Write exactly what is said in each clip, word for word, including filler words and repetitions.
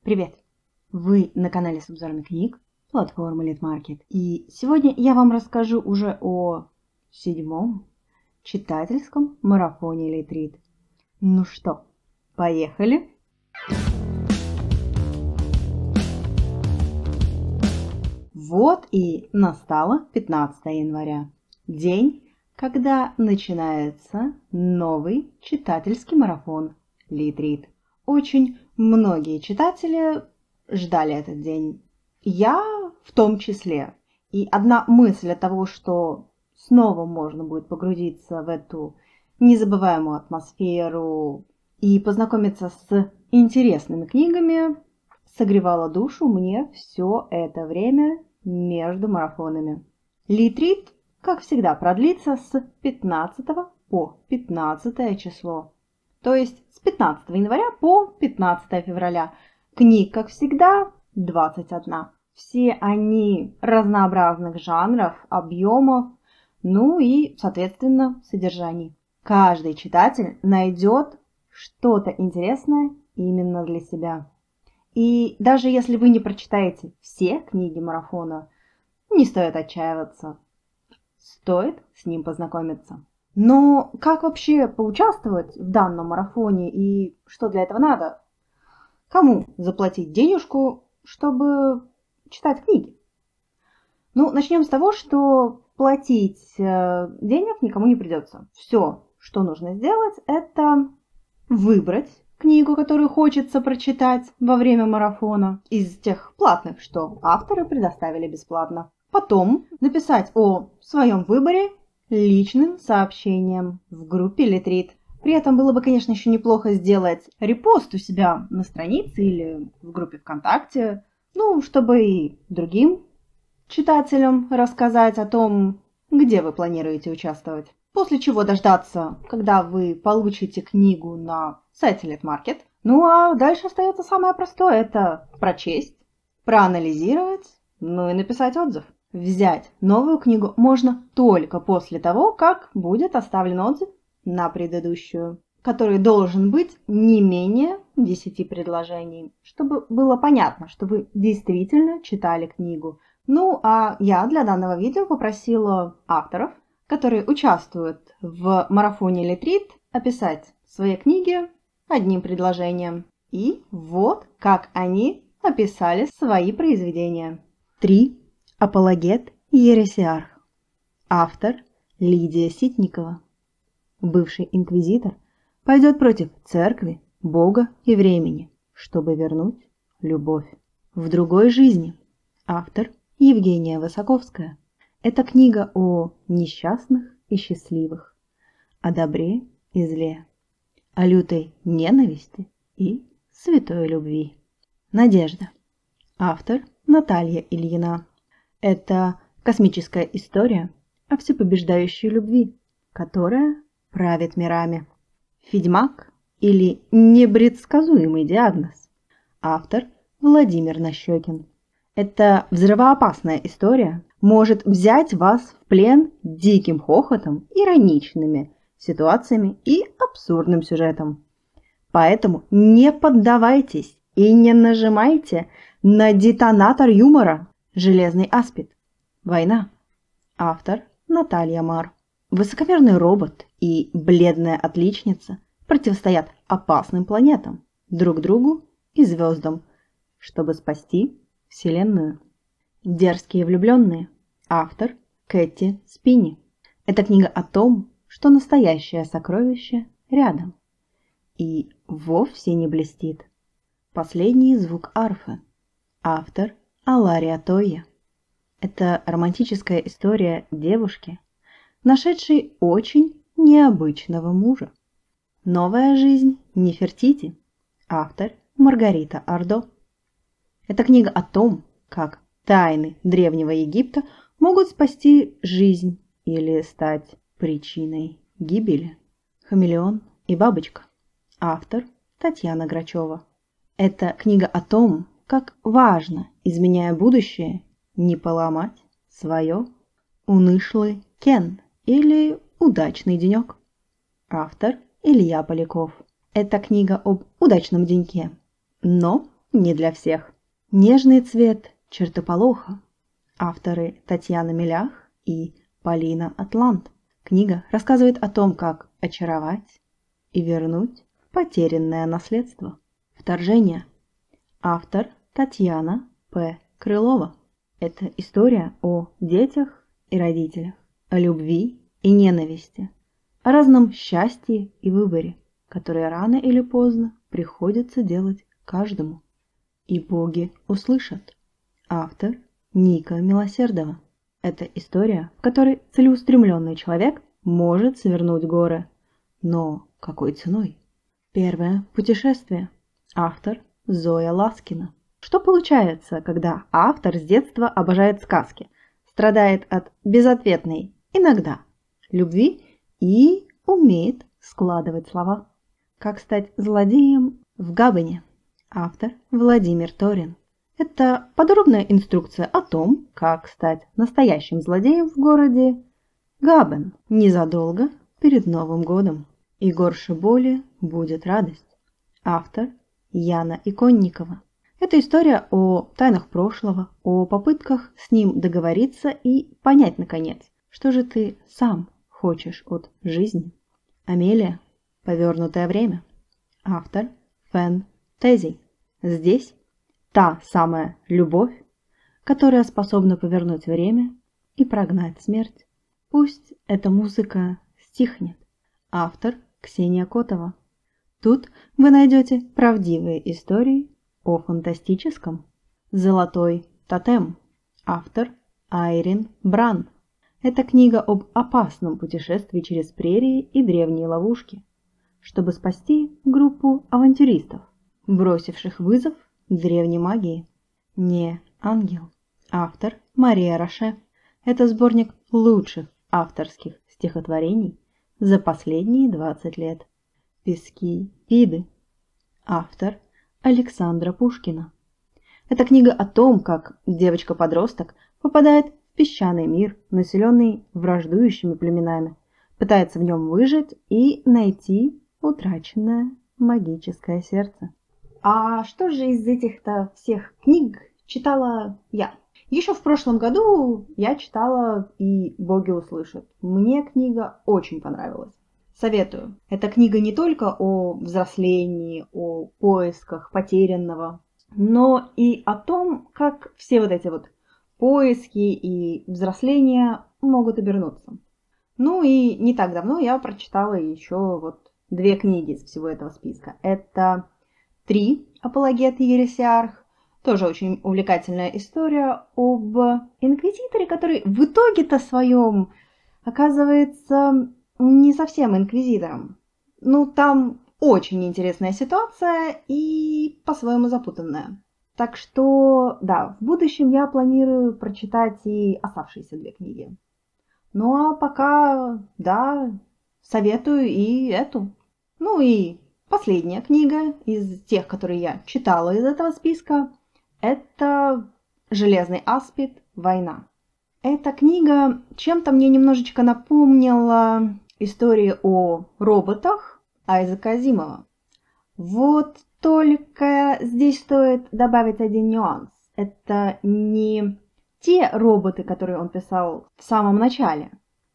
Привет! Вы на канале с обзорами книг платформы Литмаркет. И сегодня я вам расскажу уже о седьмом читательском марафоне Литрит. Ну что, поехали! Вот и настало пятнадцатое января. День, когда начинается новый читательский марафон Литрит. Очень многие читатели ждали этот день. Я в том числе. И одна мысль от того, что снова можно будет погрузиться в эту незабываемую атмосферу и познакомиться с интересными книгами, согревала душу мне все это время между марафонами. Литрит, как всегда, продлится с пятнадцатого по пятнадцатое число. То есть с пятнадцатого января по пятнадцатое февраля. Книг, как всегда, двадцать одна. Все они разнообразных жанров, объемов, ну и, соответственно, содержаний. Каждый читатель найдет что-то интересное именно для себя. И даже если вы не прочитаете все книги марафона, не стоит отчаиваться. Стоит с ним познакомиться. Но как вообще поучаствовать в данном марафоне и что для этого надо? Кому заплатить денежку, чтобы читать книги? Ну, начнем с того, что платить денег никому не придется. Все, что нужно сделать, это выбрать книгу, которую хочется прочитать во время марафона, из тех платных, что авторы предоставили бесплатно. Потом написать о своем выборе личным сообщением в группе Литрит. При этом было бы, конечно, еще неплохо сделать репост у себя на странице или в группе ВКонтакте, ну, чтобы и другим читателям рассказать о том, где вы планируете участвовать. После чего дождаться, когда вы получите книгу на сайте Литмаркет. Ну, а дальше остается самое простое – это прочесть, проанализировать, ну и написать отзыв. Взять новую книгу можно только после того, как будет оставлен отзыв на предыдущую, который должен быть не менее десяти предложений, чтобы было понятно, что вы действительно читали книгу. Ну, а я для данного видео попросила авторов, которые участвуют в марафоне Литрит, описать свои книги одним предложением. И вот как они описали свои произведения. Три. Апологет и ересиарх. Автор Лидия Ситникова. Бывший инквизитор пойдет против церкви, Бога и времени, чтобы вернуть любовь. В другой жизни. Автор Евгения Высоковская. Это книга о несчастных и счастливых, о добре и зле, о лютой ненависти и святой любви. Надежда. Автор Наталья Ильина. Это космическая история о всепобеждающей любви, которая правит мирами. Ведьмак или непредсказуемый диагноз. Автор Владимир Нащекин. Эта взрывоопасная история может взять вас в плен диким хохотом, ироничными ситуациями и абсурдным сюжетом. Поэтому не поддавайтесь и не нажимайте на детонатор юмора. Железный аспид. Война. Автор Наталья Мар. Высокомерный робот и бледная отличница противостоят опасным планетам, друг другу и звездам, чтобы спасти Вселенную. Дерзкие влюбленные. Автор Кэти Спини. Это книга о том, что настоящее сокровище рядом и вовсе не блестит. Последний звук арфы. Автор Алария Тойя. Это романтическая история девушки, нашедшей очень необычного мужа. Новая жизнь Нефертити. Автор Маргарита Ардо. Это книга о том, как тайны Древнего Египта могут спасти жизнь или стать причиной гибели. Хамелеон и бабочка. Автор Татьяна Грачева. Это книга о том, как важно, изменяя будущее, не поломать свое. Унышлый Кен или удачный денек. Автор Илья Поляков. Это книга об удачном деньке, но не для всех. Нежный цвет чертополоха. Авторы Татьяна Мелях и Полина Атлант. Книга рассказывает о том, как очаровать и вернуть потерянное наследство. Вторжение. Автор Татьяна П. Крылова. Это история о детях и родителях, о любви и ненависти, о разном счастье и выборе, которые рано или поздно приходится делать каждому. И боги услышат. Автор Ника Милосердова. Это история, в которой целеустремленный человек может свернуть горы. Но какой ценой? Первое путешествие. Автор Зоя Ласкина. Что получается, когда автор с детства обожает сказки, страдает от безответной, иногда, любви и умеет складывать слова? Как стать злодеем в Габоне? Автор Владимир Торин. Это подробная инструкция о том, как стать настоящим злодеем в городе Габен незадолго перед Новым годом. И горше боли будет радость. Автор Яна Иконникова. Это история о тайнах прошлого, о попытках с ним договориться и понять, наконец, что же ты сам хочешь от жизни. Амелия. Повернутое время. Автор Фэн Тезей. Здесь та самая любовь, которая способна повернуть время и прогнать смерть. Пусть эта музыка стихнет. Автор Ксения Котова. Тут вы найдете правдивые истории о фантастическом. Золотой тотем. Автор Айрин Бран. Это книга об опасном путешествии через прерии и древние ловушки, чтобы спасти группу авантюристов, бросивших вызов древней магии. Не ангел. Автор Мария Роше. Это сборник лучших авторских стихотворений за последние двадцать лет. Пески виды. Автор Александра Пушкина. Это книга о том, как девочка-подросток попадает в песчаный мир, населенный враждующими племенами, пытается в нем выжить и найти утраченное магическое сердце. А что же из этих-то всех книг читала я? Еще в прошлом году я читала «И боги услышат». Мне книга очень понравилась. Советую. Эта книга не только о взрослении, о поисках потерянного, но и о том, как все вот эти вот поиски и взросления могут обернуться. Ну и не так давно я прочитала еще вот две книги из всего этого списка. Это «Три. Апологет и Ересиарх». Тоже очень увлекательная история об инквизиторе, который в итоге-то своем оказывается не совсем инквизитором. Ну, там очень интересная ситуация и по-своему запутанная. Так что, да, в будущем я планирую прочитать и оставшиеся две книги. Ну, а пока, да, советую и эту. Ну и последняя книга из тех, которые я читала из этого списка, это «Железный аспид. Война». Эта книга чем-то мне немножечко напомнила истории о роботах Айзека Азимова. Вот только здесь стоит добавить один нюанс. Это не те роботы, которые он писал в самом начале,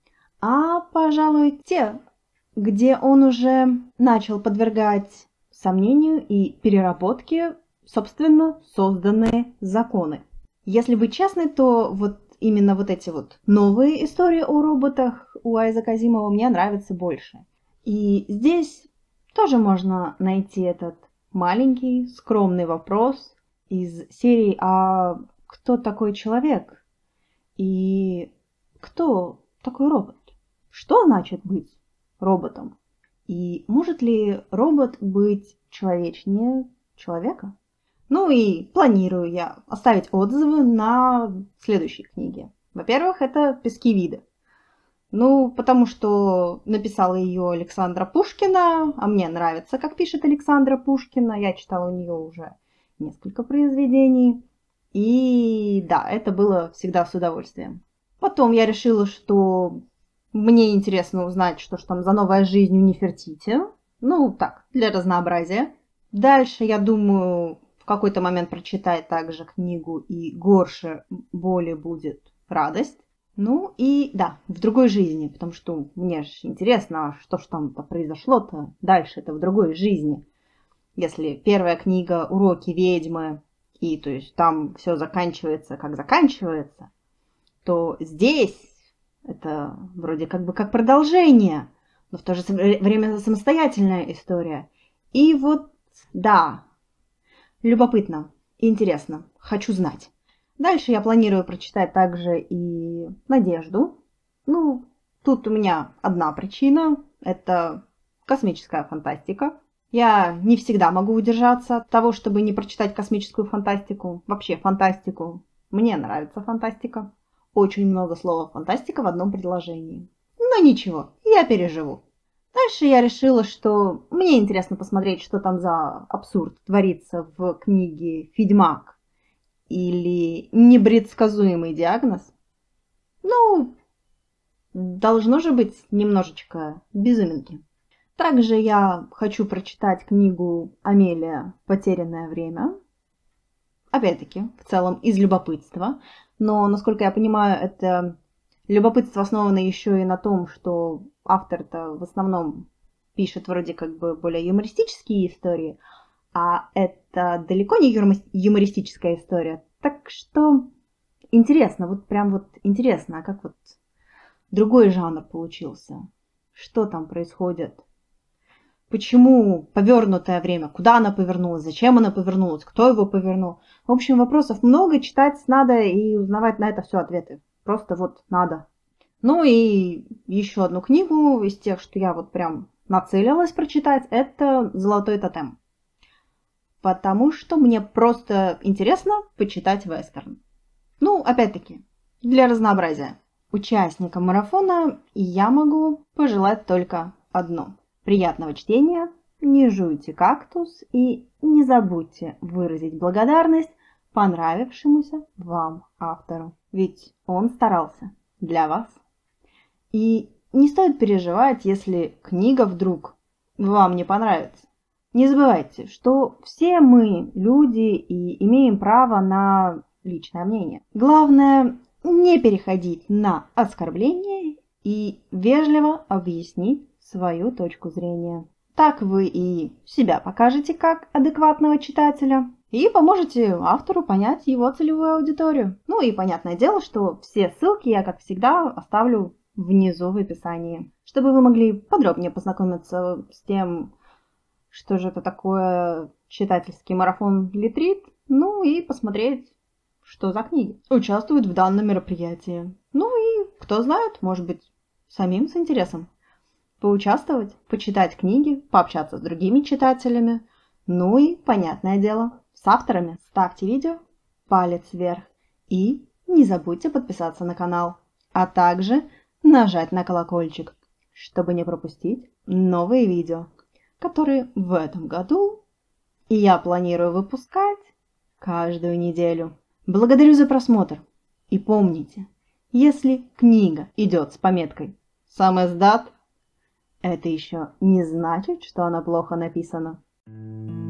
а, пожалуй, те, где он уже начал подвергать сомнению и переработке собственно созданные законы. Если быть честной, то вот именно вот эти вот новые истории о роботах у Айзека Азимова мне нравятся больше. И здесь тоже можно найти этот маленький, скромный вопрос из серии «А кто такой человек?» и «Кто такой робот?» Что значит быть роботом? И может ли робот быть человечнее человека? Ну и планирую я оставить отзывы на следующие книги. Во-первых, это «Пески вида». Ну, потому что написала ее Александра Пушкина, а мне нравится, как пишет Александра Пушкина. Я читала у нее уже несколько произведений. И да, это было всегда с удовольствием. Потом я решила, что мне интересно узнать, что ж там за новая жизнь у Нефертити. Ну, так, для разнообразия. Дальше, я думаю, в какой-то момент прочитать также книгу «И горше боли будет радость». Ну и да, в другой жизни, потому что мне же интересно, что ж там-то произошло-то дальше-то в другой жизни. Если первая книга «Уроки ведьмы», и то есть там все заканчивается, как заканчивается, то здесь это вроде как бы как продолжение, но в то же время самостоятельная история. И вот, да, любопытно, интересно, хочу знать. Дальше я планирую прочитать также и «Надежду». Ну, тут у меня одна причина – это космическая фантастика. Я не всегда могу удержаться от того, чтобы не прочитать космическую фантастику. Вообще фантастику. Мне нравится фантастика. Очень много слова «фантастика» в одном предложении. Но ничего, я переживу. Дальше я решила, что мне интересно посмотреть, что там за абсурд творится в книге «Ведьмак» или «Непредсказуемый диагноз». Ну, должно же быть немножечко безуминки. Также я хочу прочитать книгу «Амелия. Потерянное время». Опять-таки, в целом, из любопытства. Но, насколько я понимаю, это любопытство основано еще и на том, что автор-то в основном пишет вроде как бы более юмористические истории, а это далеко не юмористическая история. Так что интересно, вот прям вот интересно, а как вот другой жанр получился? Что там происходит? Почему повернутое время? Куда она повернулась? Зачем она повернулась? Кто его повернул? В общем, вопросов много, читать надо и узнавать на это все ответы. Просто вот надо. Ну и еще одну книгу из тех, что я вот прям нацелилась прочитать, это «Золотой тотем». Потому что мне просто интересно почитать вестерн. Ну, опять-таки, для разнообразия. Участникам марафона я могу пожелать только одно. Приятного чтения, не жуйте кактус и не забудьте выразить благодарность понравившемуся вам автору. Ведь он старался для вас. И не стоит переживать, если книга вдруг вам не понравится. Не забывайте, что все мы люди и имеем право на личное мнение. Главное, не переходить на оскорбление и вежливо объяснить свою точку зрения. Так вы и себя покажете как адекватного читателя и поможете автору понять его целевую аудиторию. Ну и понятное дело, что все ссылки я, как всегда, оставлю внизу в описании, чтобы вы могли подробнее познакомиться с тем, что же это такое читательский марафон Литрит, ну и посмотреть, что за книги участвуют в данном мероприятии. Ну и, кто знает, может быть, самим с интересом поучаствовать, почитать книги, пообщаться с другими читателями, ну и, понятное дело, с авторами. Ставьте видео палец вверх и не забудьте подписаться на канал, а также нажать на колокольчик, чтобы не пропустить новые видео, которые в этом году я планирую выпускать каждую неделю. Благодарю за просмотр и помните, если книга идет с пометкой «Сам издат», это еще не значит, что она плохо написана.